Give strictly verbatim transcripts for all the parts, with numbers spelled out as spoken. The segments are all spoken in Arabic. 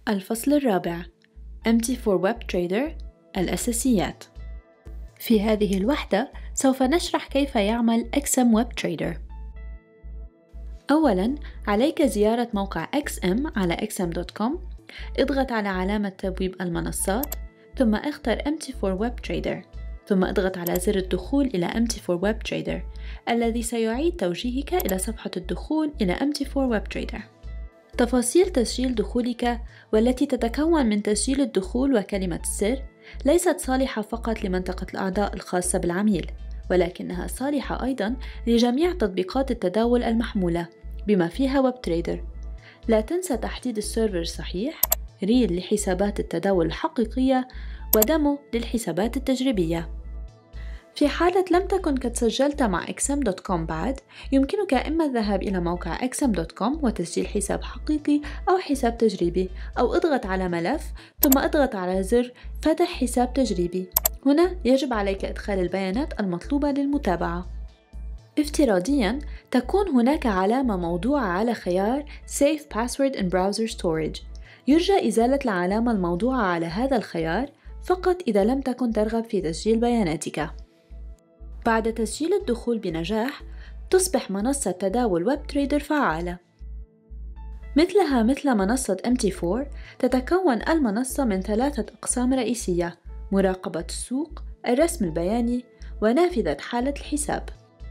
الفصل الرابع إم تي فور Web Trader الأساسيات. في هذه الوحدة سوف نشرح كيف يعمل إكس إم Web Trader. أولاً عليك زيارة موقع إكس إم على إكس إم دوت كوم، اضغط على علامة تبويب المنصات ثم اختر إم تي فور Web Trader، ثم اضغط على زر الدخول إلى إم تي فور Web Trader الذي سيعيد توجيهك إلى صفحة الدخول إلى إم تي فور Web Trader. تفاصيل تسجيل دخولك والتي تتكون من تسجيل الدخول وكلمة السر ليست صالحة فقط لمنطقة الأعضاء الخاصة بالعميل، ولكنها صالحة أيضاً لجميع تطبيقات التداول المحمولة بما فيها ويب تريدر. لا تنسى تحديد السيرفر الصحيح، ريل لحسابات التداول الحقيقية، ودمو للحسابات التجريبية. في حالة لم تكن قد سجلت مع إكس إم دوت كوم بعد، يمكنك إما الذهاب إلى موقع إكس إم دوت كوم وتسجيل حساب حقيقي أو حساب تجريبي، أو اضغط على ملف ثم اضغط على زر فتح حساب تجريبي. هنا يجب عليك إدخال البيانات المطلوبة للمتابعة. افتراضياً تكون هناك علامة موضوعة على خيار Save Password in Browser Storage. يرجى إزالة العلامة الموضوعة على هذا الخيار فقط إذا لم تكن ترغب في تسجيل بياناتك. بعد تسجيل الدخول بنجاح، تصبح منصة تداول ويب تريدر فعالة. مثلها مثل منصة إم تي فور، تتكون المنصة من ثلاثة أقسام رئيسية: مراقبة السوق، الرسم البياني، ونافذة حالة الحساب.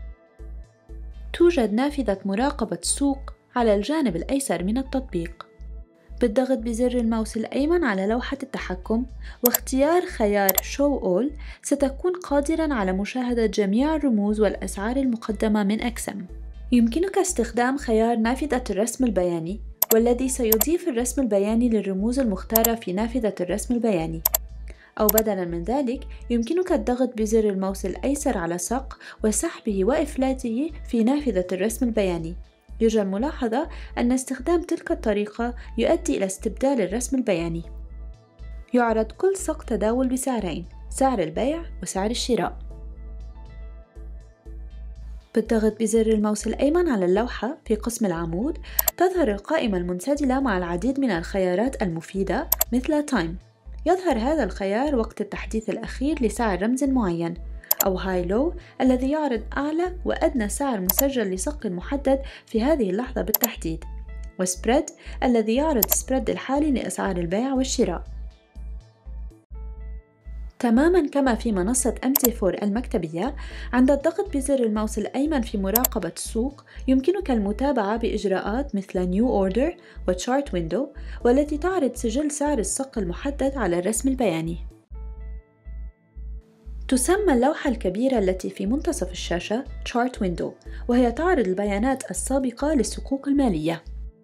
توجد نافذة مراقبة السوق على الجانب الأيسر من التطبيق. بالضغط بزر الماوس الأيمن على لوحة التحكم واختيار خيار Show All، ستكون قادراً على مشاهدة جميع الرموز والأسعار المقدمة من إكس إم. يمكنك استخدام خيار نافذة الرسم البياني، والذي سيضيف الرسم البياني للرموز المختارة في نافذة الرسم البياني. أو بدلاً من ذلك، يمكنك الضغط بزر الماوس الأيسر على سق وسحبه وإفلاته في نافذة الرسم البياني. يرجى الملاحظة أن استخدام تلك الطريقة يؤدي إلى استبدال الرسم البياني. يعرض كل سق تداول بسعرين: سعر البيع وسعر الشراء. بالضغط بزر الماوس الأيمن على اللوحة في قسم العمود، تظهر القائمة المنسدلة مع العديد من الخيارات المفيدة مثل Time. يظهر هذا الخيار وقت التحديث الأخير لسعر رمز معين، أو High Low الذي يعرض أعلى وأدنى سعر مسجل لسق محدد في هذه اللحظة بالتحديد، وسبريد الذي يعرض سبريد الحالي لأسعار البيع والشراء. تماماً كما في منصة إم تي فور المكتبية، عند الضغط بزر الماوس الأيمن في مراقبة السوق يمكنك المتابعة بإجراءات مثل New Order و Chart Window، والتي تعرض سجل سعر السق المحدد على الرسم البياني. تسمى اللوحة الكبيرة التي في منتصف الشاشة Chart Window، وهي تعرض البيانات السابقة للصكوك المالية.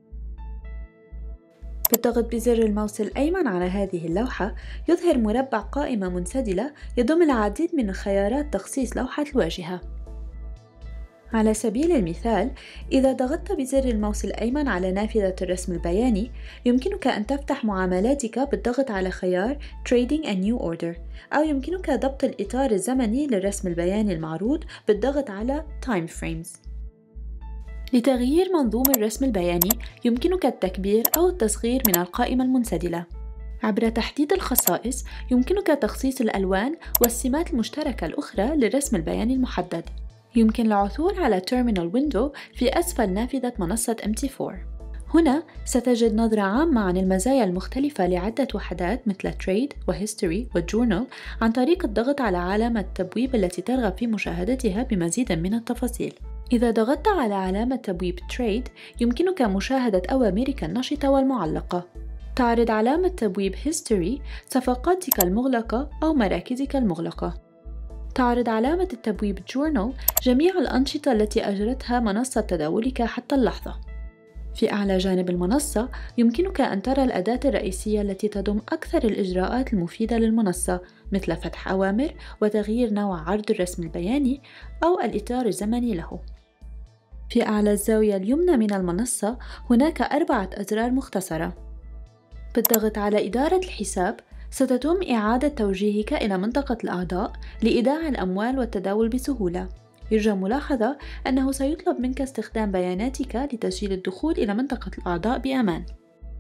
بالضغط بزر الماوس الأيمن على هذه اللوحة يظهر مربع قائمة منسدلة يضم العديد من خيارات تخصيص لوحة الواجهة. على سبيل المثال، إذا ضغطت بزر الماوس الأيمن على نافذة الرسم البياني، يمكنك أن تفتح معاملاتك بالضغط على خيار Trading a New Order، أو يمكنك ضبط الإطار الزمني للرسم البياني المعروض بالضغط على Time Frames. لتغيير منظوم الرسم البياني يمكنك التكبير أو التصغير من القائمة المنسدلة. عبر تحديد الخصائص يمكنك تخصيص الألوان والسمات المشتركة الأخرى للرسم البياني المحدد. يمكن العثور على Terminal Window في أسفل نافذة منصة إم تي فور. هنا ستجد نظرة عامة عن المزايا المختلفة لعدة وحدات مثل Trade وهيستوري وجورنال عن طريق الضغط على علامة التبويب التي ترغب في مشاهدتها بمزيد من التفاصيل. إذا ضغطت على علامة تبويب Trade، يمكنك مشاهدة أوامرك النشطة والمعلقة. تعرض علامة تبويب History صفقاتك المغلقة أو مراكزك المغلقة. تعرض علامة التبويب Journal جميع الأنشطة التي أجرتها منصة تداولك حتى اللحظة. في أعلى جانب المنصة يمكنك أن ترى الأداة الرئيسية التي تضم أكثر الإجراءات المفيدة للمنصة، مثل فتح أوامر وتغيير نوع عرض الرسم البياني أو الإطار الزمني له. في أعلى الزاوية اليمنى من المنصة هناك أربعة أزرار مختصرة. بالضغط على إدارة الحساب ستتم إعادة توجيهك إلى منطقة الأعضاء لإيداع الأموال والتداول بسهولة. يرجى ملاحظة أنه سيطلب منك استخدام بياناتك لتسجيل الدخول إلى منطقة الأعضاء بأمان.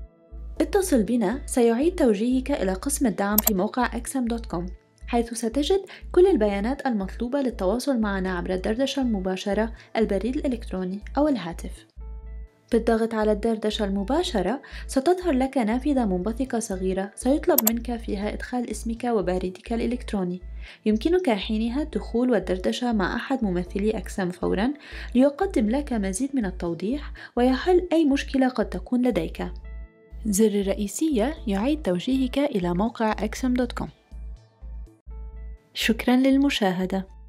اتصل بنا سيعيد توجيهك إلى قسم الدعم في موقع إكس إم دوت كوم، حيث ستجد كل البيانات المطلوبة للتواصل معنا عبر الدردشة المباشرة، البريد الإلكتروني أو الهاتف. بالضغط على الدردشة المباشرة ستظهر لك نافذة منبثقة صغيرة سيطلب منك فيها إدخال اسمك وبريدك الإلكتروني. يمكنك حينها الدخول والدردشة مع أحد ممثلي إكس إم فوراً ليقدم لك مزيد من التوضيح ويحل أي مشكلة قد تكون لديك. زر الرئيسية يعيد توجيهك إلى موقع إكس إم دوت كوم. شكراً للمشاهدة.